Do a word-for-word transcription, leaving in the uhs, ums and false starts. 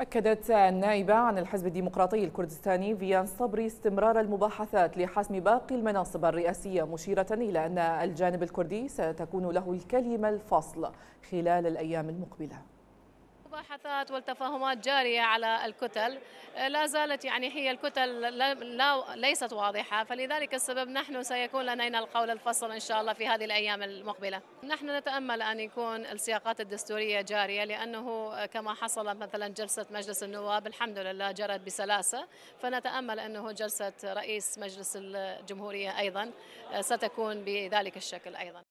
أكدت النائبة عن الحزب الديمقراطي الكردستاني فيان صبري استمرار المباحثات لحسم باقي المناصب الرئاسية، مشيرة إلى أن الجانب الكردي ستكون له الكلمة الفاصلة خلال الأيام المقبلة. المباحثات والتفاهمات جارية على الكتل، لا زالت يعني هي الكتل لا لا ليست واضحة، فلذلك السبب نحن سيكون لدينا القول الفصل إن شاء الله في هذه الأيام المقبلة. نحن نتأمل أن يكون السياقات الدستورية جارية، لأنه كما حصل مثلا جلسة مجلس النواب الحمد لله جرت بسلاسة، فنتأمل أنه جلسة رئيس مجلس الجمهورية أيضا ستكون بذلك الشكل أيضا.